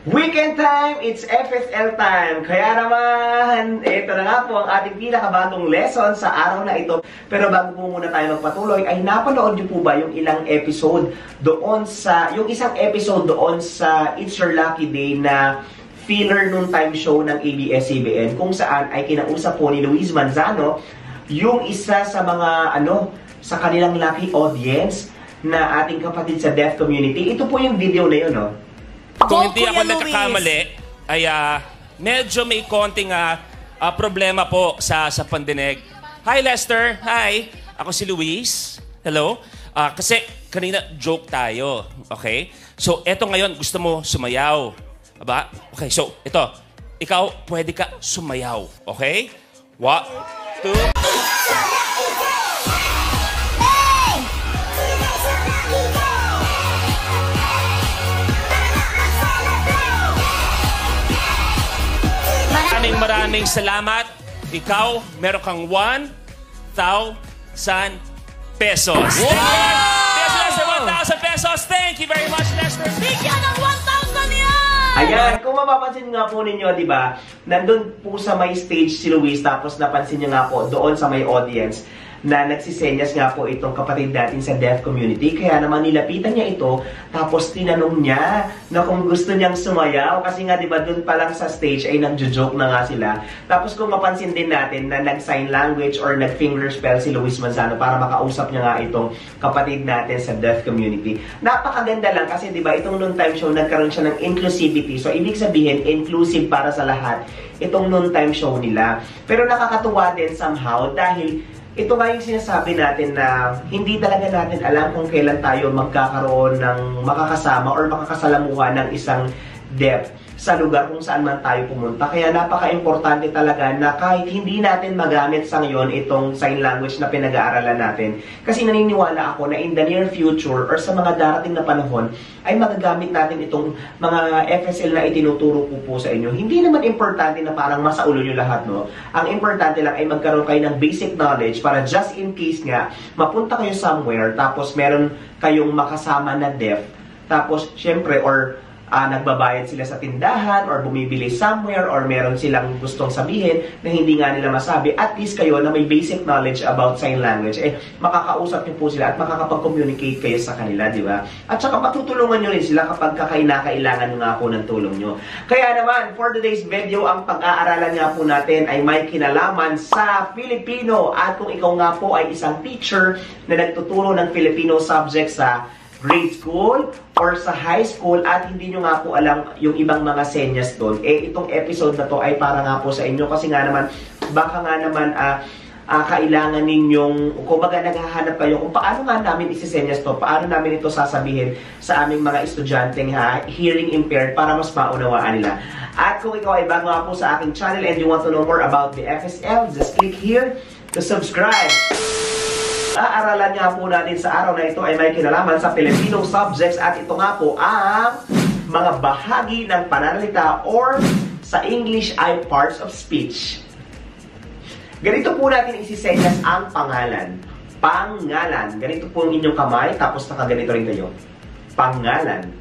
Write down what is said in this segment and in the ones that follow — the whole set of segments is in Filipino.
Weekend time! It's FSL time! Kaya naman, ito na nga po ang ating pinakabagong lesson sa araw na ito. Pero bago po muna tayo magpatuloy, ay napanood niyo po ba yung ilang episode doon sa, yung isang episode doon sa It's Your Lucky Day na filler noon time show ng ABS-CBN kung saan ay kinausap po ni Luis Manzano yung isa sa mga, sa kanilang lucky audience na ating kapatid sa deaf community. Ito po yung video na yun, no? Kung hindi ako nagkakamali, ay medyo may konting problema po sa pandinig. Hi Lester, hi. Ako si Luis. Hello. Kasi kanina joke tayo, okay? So eto ngayon, gusto mo sumayaw. Aba? Okay, so ito. Ikaw, pwede ka sumayaw, okay? 1, 2... Maraming salamat. Ikaw, meron kang 1,000 pesos. Wow! Yes, Lester, 1,000 pesos. Thank you very much, Lester. Bigyan ng 1,000 yan! Ayan, kung mapapansin nga po ninyo, di ba, nandun po sa may stage si Luis, tapos napansin niyo nga po doon sa may audience na nagsisenyas nga po itong kapatid natin sa deaf community. Kaya naman nilapitan niya ito, tapos tinanong niya na kung gusto niyang sumayaw. Kasi nga, di ba, dun pa lang sa stage ay nagjo-joke na nga sila. Tapos kung mapansin din natin na nag-sign language or nag-finger spell si Luis Manzano para makausap niya nga itong kapatid natin sa deaf community. Napakaganda lang kasi, di ba, itong noon time show, nagkaroon siya ng inclusivity. So, ibig sabihin, inclusive para sa lahat itong noon time show nila. Pero nakakatuwa din somehow dahil ito nga yung sinasabi natin na hindi talaga natin alam kung kailan tayo magkakaroon ng makakasama or makakasalamuha ng isang deaf sa lugar kung saan man tayo pumunta. Kaya napaka-importante talaga na kahit hindi natin magamit sa ngayon itong sign language na pinag-aaralan natin. Kasi naniniwala ako na in the near future or sa mga darating na panahon ay magagamit natin itong mga FSL na itinuturo ko po sa inyo. Hindi naman importante na parang masaulo nyo lahat, no? Ang importante lang ay magkaroon kayo ng basic knowledge para just in case nga mapunta kayo somewhere tapos meron kayong makasama na deaf. Tapos, syempre, or nagbabayad sila sa tindahan or bumibili somewhere or meron silang gustong sabihin na hindi nga nila masabi, at least kayo na may basic knowledge about sign language, makakausap niyo po sila at makakapag-communicate kayo sa kanila, di ba? At saka matutulungan niyo rin sila kapag kakailangan nga po ng tulong niyo. Kaya naman, for today's video, ang pag-aaralan nga po natin ay may kinalaman sa Filipino. At kung ikaw nga po ay isang teacher na nagtuturo ng Filipino subject sa grade school or sa high school at hindi nyo nga po alam yung ibang mga senyas doon, itong episode na to ay para nga po sa inyo kasi nga naman, baka nga naman kailangan ninyong, kumbaga naghahanap kayo kung paano nga namin isisenyas to, paano namin ito sasabihin sa aming mga estudyanteng hearing impaired para mas maunawaan nila. At kung ikaw ay bago nga po sa aking channel and you want to know more about the FSL, just click here to subscribe. Aaralan nga po natin sa araw na ito ay may kinalaman sa Filipino subjects at ito nga po ang mga bahagi ng pananalita or sa English ay parts of speech. Ganito po natin isisenyas ang pangalan. Pangalan. Ganito po ang inyong kamay tapos nakaganito rin kayo. Pangalan.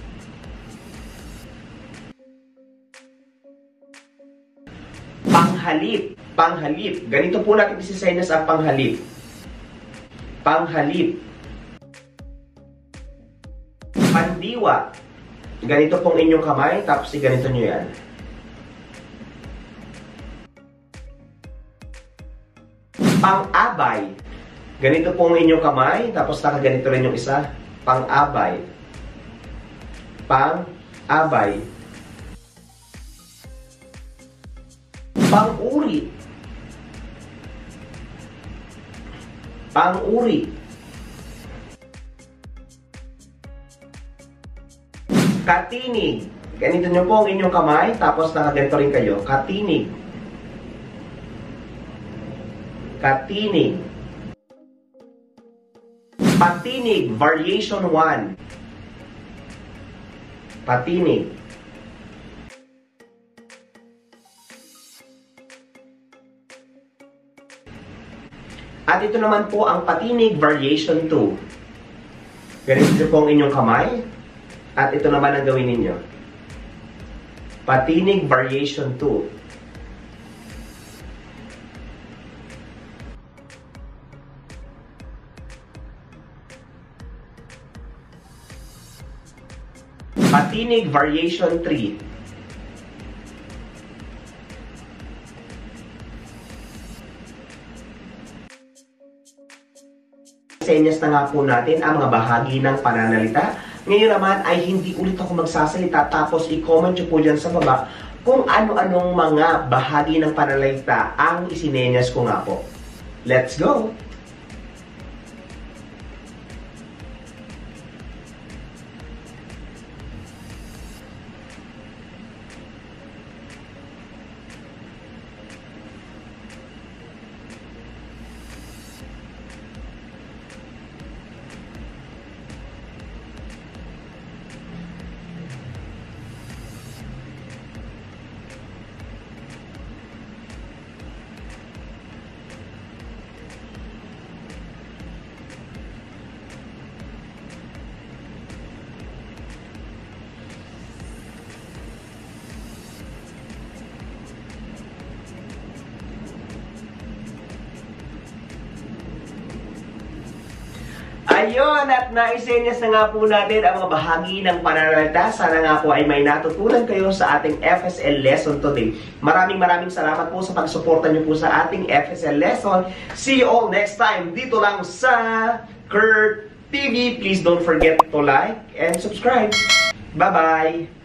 Panghalip. Panghalip. Ganito po natin isisenyas ang panghalip. Panghalip. Pandiwa. Ganito pong inyong kamay, tapos ganito nyo yan. Pang-abay. Ganito pong inyong kamay, tapos nakaganito rin yung isa. Pang-abay. Pang-abay. Pang-uri. Pang-uri. Katinig. Ganito nyo po ang inyong kamay, tapos nakaganito rin kayo. Katinig. Katinig. Patinig. Variation 1. Patinig. At ito naman po ang patinig variation 2. Ganito po ang inyong kamay. At ito naman ang gawin ninyo. Patinig Variation 2. Patinig Variation 3. Senyas na nga po natin ang mga bahagi ng pananalita. Ngayon naman ay hindi ulit ako magsasalita, tapos i-comment nyo po dyan sa baba kung ano-anong mga bahagi ng pananalita ang isinenyas ko nga po. Let's go! Ayun, at naisenyas na nga po natin ang mga bahagi ng pananalita. Sana nga po ay may natutunan kayo sa ating FSL lesson today. Maraming salamat po sa pagsuporta nyo po sa ating FSL lesson. See you all next time dito lang sa Kurt TV. Please don't forget to like and subscribe. Bye-bye!